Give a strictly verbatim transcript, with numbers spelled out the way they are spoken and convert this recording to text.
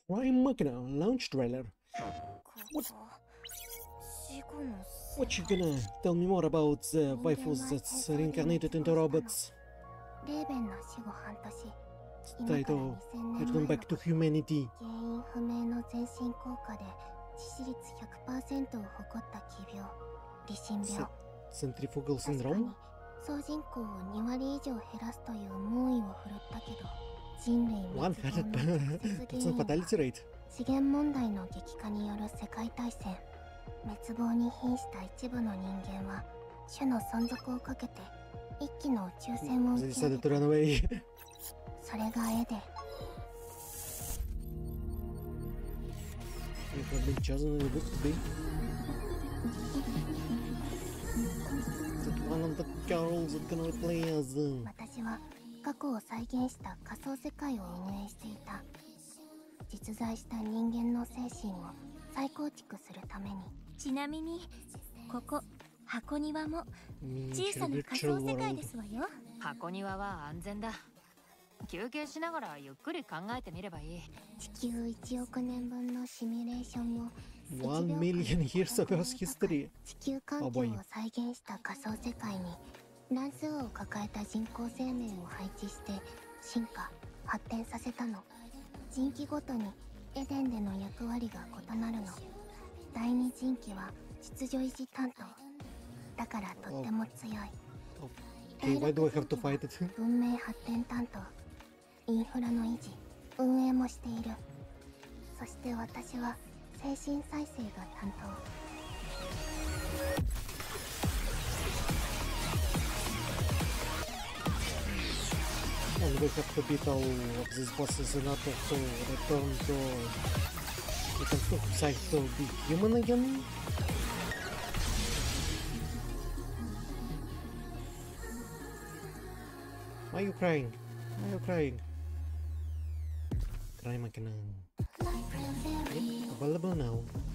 Prime Machina launch trailer. What? What you gonna tell me more about the waifus that's reincarnated into robots? Taito, return back to humanity. Centrifugal syndrome? 総人口をに割以上減らすという猛威を振るったけど、人類滅亡の続原因は資源問題の激化による世界大戦。滅亡に瀕した一部の人間は種の存続をかけて一機の宇宙船を打ち上げた。それがエデン。私は過去を再現した仮想世界を運営していた。実在した人間の精神を再構築するために。 ちなみにここ箱庭も小さな仮想世界ですわよ。 箱庭は安全だ。休憩しながらゆっくり考えてみればいい。 地球いちおく年分のシミュレーションを One million years of Earth's history. 地球環境を再現した仮想世界に乱数を抱えた人工生命を配置して進化発展させたの。人機ごとにエデンでの役割が異なるの。第二人機は秩序維持担当だからとっても強い。 Okay, why do I have to fight it? 文明発展担当、インフラの維持運営もしている。そして私は精神再生が担当。 And we have to beat all of these bosses in order to return to return to side to be human again. Why are you crying? Why are you crying? Cry Machina. Available now.